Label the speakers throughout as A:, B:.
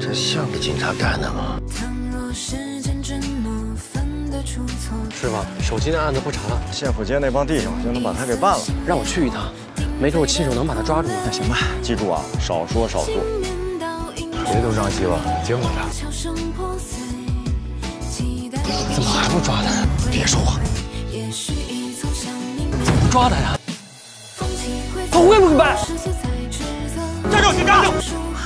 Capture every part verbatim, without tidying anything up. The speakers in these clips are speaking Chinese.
A: 这像个警察干的吗？
B: 师傅，手机那案子不查了，
C: 县府街那帮弟兄就能把他给办了。
B: 让我去一趟，没准我亲手能把他抓住。
C: 那行吧，记住啊，少说少做。
D: 别都着急了，听着他。
B: 怎么还不抓他？
C: 别说话。
B: 怎么不抓他呀？他会不会办？
C: 站住！先站住！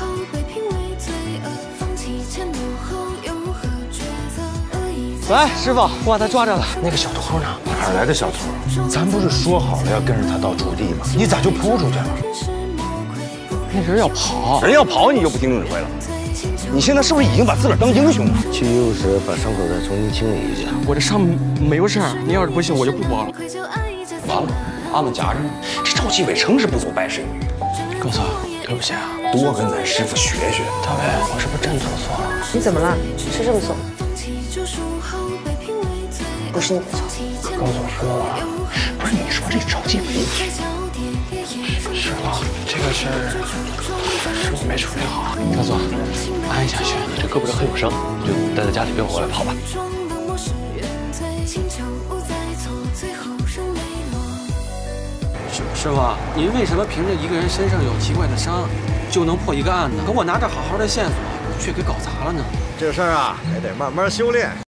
B: 喂，师傅，我把他抓着了。那个小偷呢？
D: 哪儿来的小偷？咱不是说好了要跟着他到驻地吗？你咋就扑出去了？
B: 那人要跑，
C: 人要跑，你就不听指挥了？你现在是不是已经把自个儿当英雄了？
A: 去医务室把伤口再重新清理一下。
B: 我这伤没有事儿，您要是不信，我就不包了。
C: 完了，案子夹着呢。这赵继伟成是不走败神语。
B: 哥嫂，对不起啊，
C: 多跟咱师傅学学。
B: 大伟，我是不是真做错了？
E: 你怎么了？吃这么重？不是你的错。
B: 高总说了，
C: 不是你说这赵继伟？
B: 师傅，这个事儿是我没处理好。高总，安一下去，这胳膊上很有伤，就待在家里别回来跑吧。师师傅，您为什么凭着一个人身上有奇怪的伤，就能破一个案子？可我拿着好好的线索，却给搞砸了呢？
C: 这事儿啊，还得慢慢修炼。